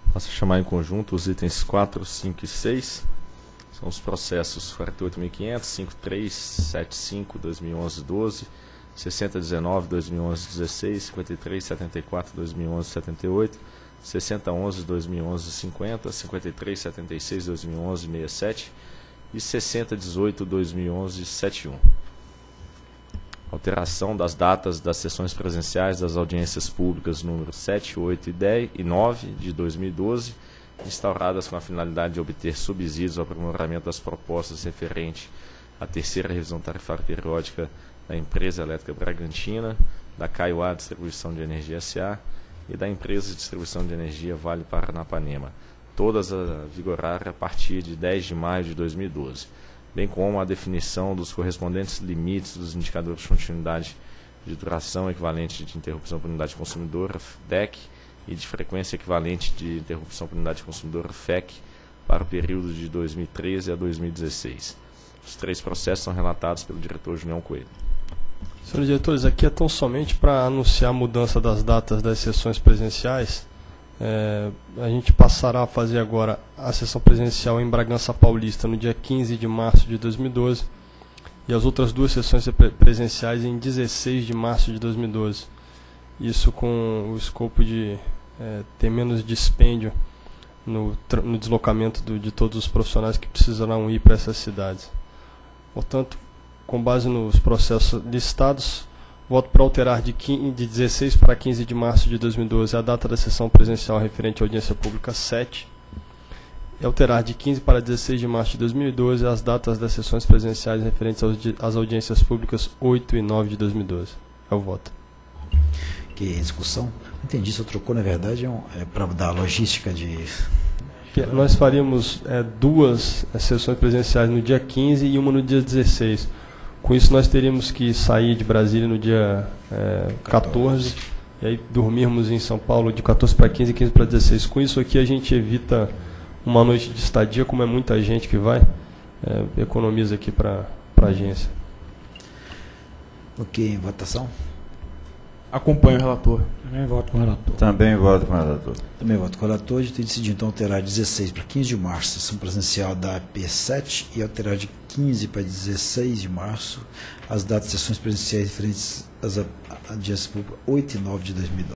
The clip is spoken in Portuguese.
Posso chamar em conjunto os itens 4, 5 e 6. São os processos 48.500, 5375, 2011-12, 6019, 2011-16, 5374, 2011-78, 6011, 2011-50, 5376, 2011-67 e 6018, 2011-71. Alteração das datas das sessões presenciais das audiências públicas número 7, 8 e 10 e 9 de 2012, instauradas com a finalidade de obter subsídios ao aprimoramento das propostas referente à terceira revisão tarifária periódica da Empresa Elétrica Bragantina, da Kaiowá Distribuição de Energia S.A. e da Empresa de Distribuição de Energia Vale Paranapanema, todas a vigorar a partir de 10 de maio de 2012, bem como a definição dos correspondentes limites dos indicadores de continuidade de duração equivalente de interrupção por unidade consumidora, DEC, e de frequência equivalente de interrupção por unidade consumidora, FEC, para o período de 2013 a 2016. Os 3 processos são relatados pelo diretor Julião Coelho. Senhores diretores, aqui é tão somente para anunciar a mudança das datas das sessões presenciais. A gente passará a fazer agora a sessão presencial em Bragança Paulista no dia 15 de março de 2012 e as outras 2 sessões presenciais em 16 de março de 2012. Isso com o escopo de ter menos dispêndio no deslocamento de todos os profissionais que precisarão ir para essas cidades. Portanto, com base nos processos listados, voto para alterar de 16 para 15 de março de 2012 a data da sessão presencial referente à audiência pública 7 e alterar de 15 para 16 de março de 2012 as datas das sessões presenciais referentes às audiências públicas 8 e 9 de 2012. É o voto. Que discussão? Não entendi, se trocou, na verdade, é para dar logística de... Nós faríamos 2 sessões presenciais no dia 15 e uma no dia 16. Com isso, nós teríamos que sair de Brasília no dia 14 e aí dormirmos em São Paulo de 14 para 15 e 15 para 16. Com isso aqui, a gente evita uma noite de estadia, como é muita gente que vai, economiza aqui para a agência. Ok, votação? Acompanho o relator. Também voto com o relator. Também voto com o relator. Também voto com o relator. A gente tem decidido então alterar 16 para 15 de março, sessão presencial da AP7, e alterar de 15 para 16 de março as datas de sessões presenciais referentes às audiências públicas 8 e 9 de 2012.